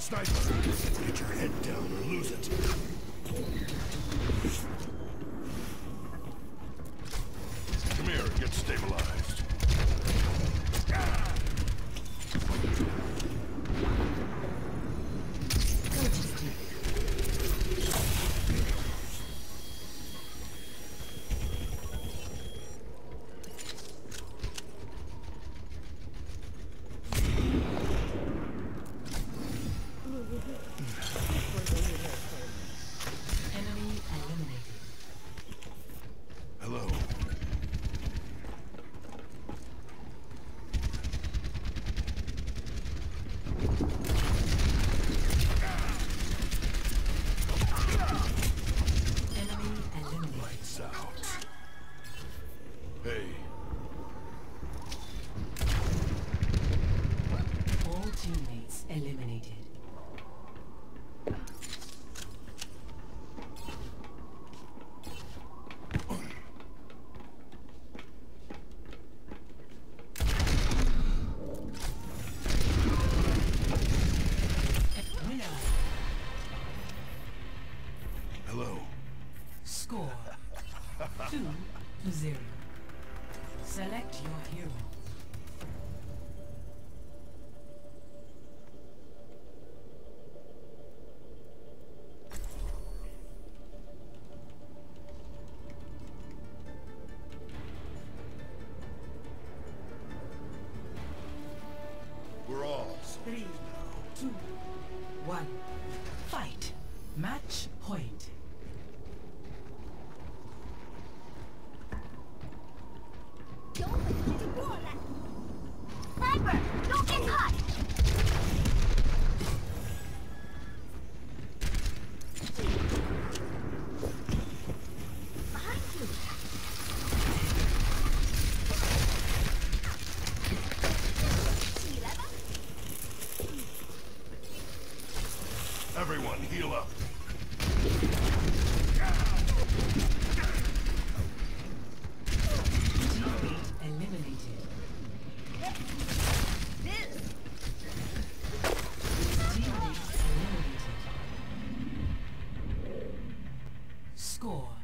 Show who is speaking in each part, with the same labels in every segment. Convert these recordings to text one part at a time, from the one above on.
Speaker 1: Sniper, get your head down or lose it. Come here, get stabilized.
Speaker 2: Score 2-0. Select your hero.
Speaker 1: We're all
Speaker 2: 3, 2, 1. Fight. Match point.
Speaker 3: Sniper, don't get caught! Behind you!
Speaker 1: Everyone, heal up.
Speaker 2: Eliminated. Score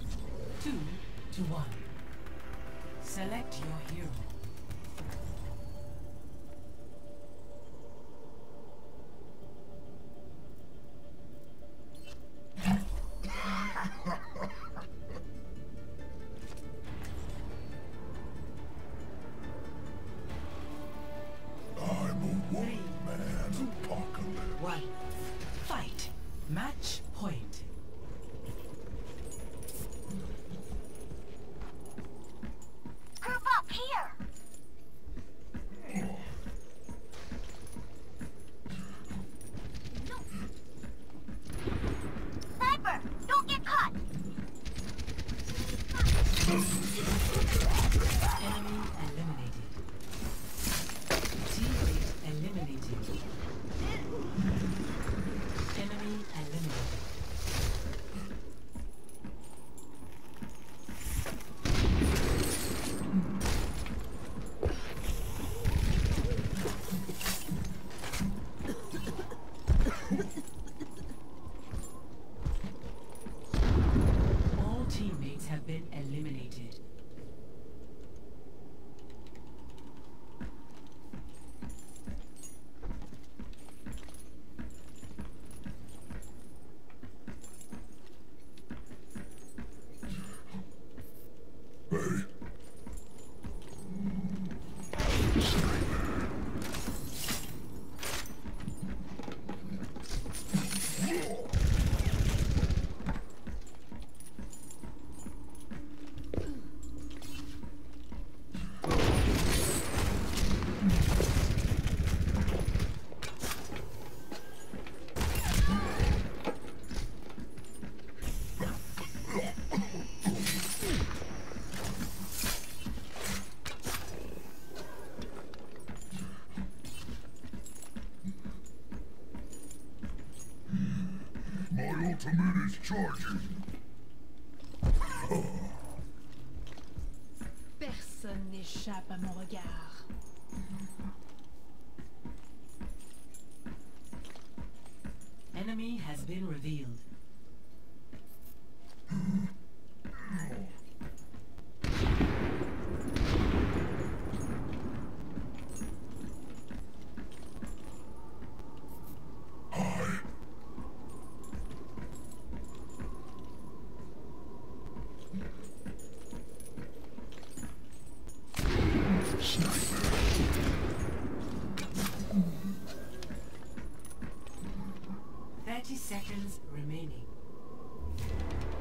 Speaker 2: 2-1. Select your hero.
Speaker 1: I'm a one-man apocalypse.
Speaker 2: 1. Fight. Match point.
Speaker 3: Group up here! Sniper, don't get caught!
Speaker 2: Enemy eliminated. Teammate eliminated. Enemy eliminated. All teammates have been eliminated.
Speaker 1: Hey. My ultimate is charging.
Speaker 4: Personne n'échappe à mon regard.
Speaker 2: enemy has been revealed.
Speaker 1: Sniper.
Speaker 2: 30 seconds remaining.